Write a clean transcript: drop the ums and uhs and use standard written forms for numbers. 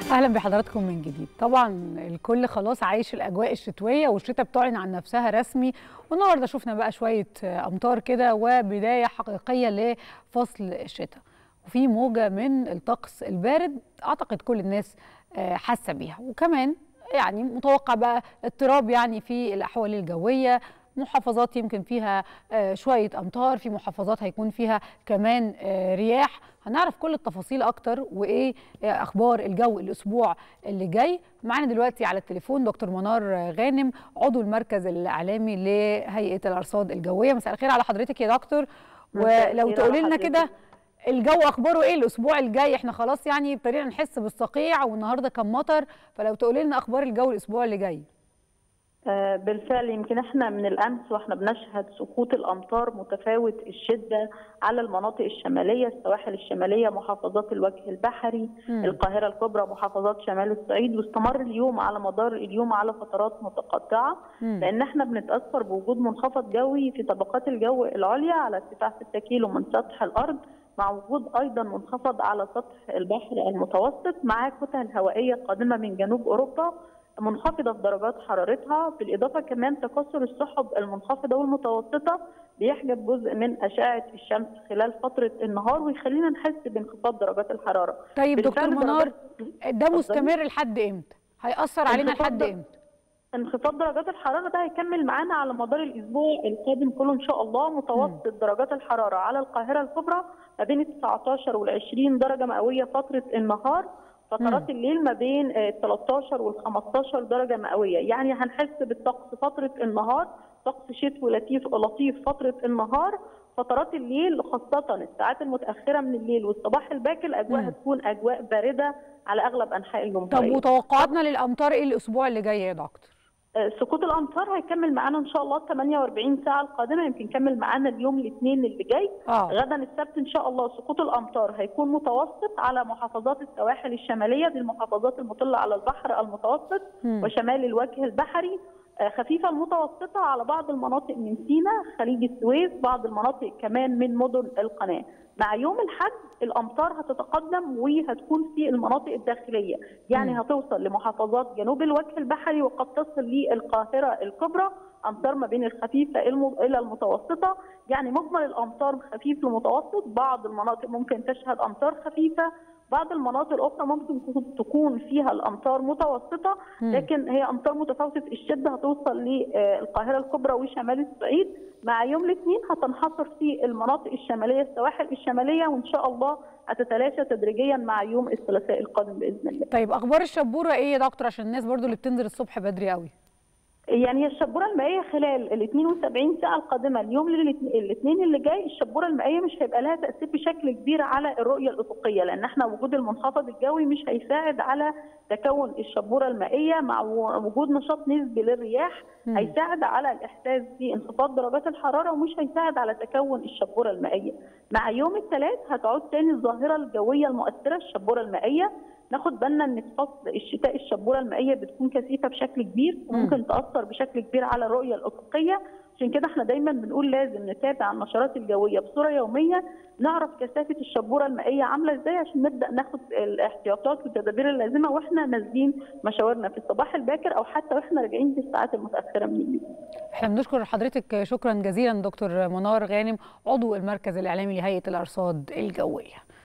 اهلا بحضراتكم من جديد. طبعا الكل خلاص عايش الاجواء الشتويه والشتاء بتعلن عن نفسها رسمي، والنهارده شفنا بقى شويه امطار كده وبدايه حقيقيه لفصل الشتاء، وفي موجه من الطقس البارد اعتقد كل الناس حاسه بيها، وكمان يعني متوقع بقى اضطراب يعني في الاحوال الجويه. محافظات يمكن فيها شويه امطار، في محافظات هيكون فيها كمان رياح. هنعرف كل التفاصيل اكتر وايه اخبار الجو الاسبوع اللي جاي. معانا دلوقتي على التليفون دكتور منار غانم، عضو المركز الاعلامي لهيئه الارصاد الجويه. مساء الخير على حضرتك يا دكتور، ولو تقولي لنا كده الجو اخباره ايه الاسبوع الجاي؟ احنا خلاص يعني ابتدينا نحس بالصقيع والنهارده كان مطر، فلو تقولي لنا اخبار الجو الاسبوع اللي جاي. بالفعل يمكن احنا من الامس واحنا بنشهد سقوط الامطار متفاوت الشده على المناطق الشماليه، السواحل الشماليه، محافظات الوجه البحري، القاهره الكبرى، محافظات شمال الصعيد، واستمر اليوم على مدار اليوم على فترات متقطعه، لان احنا بنتاثر بوجود منخفض جوي في طبقات الجو العليا على ارتفاع 6 كيلو من سطح الارض، مع وجود ايضا منخفض على سطح البحر المتوسط، مع كتل هوائيه قادمه من جنوب اوروبا منخفضه في درجات حرارتها، بالاضافه كمان تكاثر السحب المنخفضه والمتوسطه بيحجب جزء من اشعه الشمس خلال فتره النهار ويخلينا نحس بانخفاض درجات الحراره. طيب دكتور منار، ده مستمر لحد امتى؟ هيأثر علينا لحد امتى؟ انخفاض درجات الحراره ده هيكمل معانا على مدار الاسبوع القادم كله ان شاء الله. متوسط درجات الحراره على القاهره الكبرى ما بين 19 وال 20 درجه مئويه فتره النهار، فترات الليل ما بين 13 وال 15 درجه مئويه، يعني هنحس بالطقس فتره النهار طقس شتوي لطيف فتره النهار. فترات الليل خاصه الساعات المتاخره من الليل والصباح الباكر الاجواء هتكون اجواء بارده على اغلب انحاء الجمهوريه. طب وتوقعاتنا للامطار ايه الاسبوع اللي جاي يا دكتور؟ سقوط الامطار هيكمل معانا ان شاء الله 48 ساعه القادمه، يمكن يكمل معانا اليوم الاثنين اللي جاي. غدا السبت ان شاء الله سقوط الامطار هيكون متوسط على محافظات السواحل الشماليه، دي المحافظات المطله على البحر المتوسط وشمال الوجه البحري، خفيفه المتوسطه على بعض المناطق من سيناء، خليج السويس، بعض المناطق كمان من مدن القناه. مع يوم الاحد الامطار هتتقدم وهتكون في المناطق الداخليه، يعني هتوصل لمحافظات جنوب الوجه البحري وقد تصل للقاهره الكبرى، امطار ما بين الخفيفه الى المتوسطه، يعني مجمل الامطار خفيف لمتوسط، بعض المناطق ممكن تشهد امطار خفيفه، بعض المناطق الاخرى ممكن تكون فيها الامطار متوسطه، لكن هي امطار متفاوته الشده هتوصل للقاهره الكبرى وشمال الصعيد. مع يوم الاثنين هتنحصر في المناطق الشماليه، السواحل الشماليه، وان شاء الله هتتلاشى تدريجيا مع يوم الثلاثاء القادم باذن الله. طيب اخبار الشبوره ايه يا دكتور، عشان الناس برضو اللي بتنزل الصبح بدري قوي؟ يعني الشبوره المائيه خلال ال 72 ساعه القادمه اليوم الاثنين اللي جاي، الشبوره المائيه مش هيبقى لها تاثير بشكل كبير على الرؤيه الافقيه، لان احنا وجود المنخفض الجوي مش هيساعد على تكون الشبوره المائيه، مع وجود نشاط نسبي للرياح هيساعد على الاحساس بانخفاض درجات الحراره ومش هيساعد على تكون الشبوره المائيه. مع يوم الثلاث هتعود تاني الظاهره الجويه المؤثره الشبوره المائيه. ناخد بالنا ان في فصل الشتاء الشبوره المائيه بتكون كثيفه بشكل كبير وممكن تاثر بشكل كبير على الرؤيه الافقيه، عشان كده احنا دايما بنقول لازم نتابع النشرات الجويه بصوره يوميه، نعرف كثافه الشبوره المائيه عامله ازاي عشان نبدا ناخد الاحتياطات والتدابير اللازمه واحنا نازلين مشاورنا في الصباح الباكر او حتى واحنا راجعين في الساعات المتاخره من الليل. احنا بنشكر حضرتك شكرا جزيلا دكتور منار غانم، عضو المركز الاعلامي لهيئه الارصاد الجويه.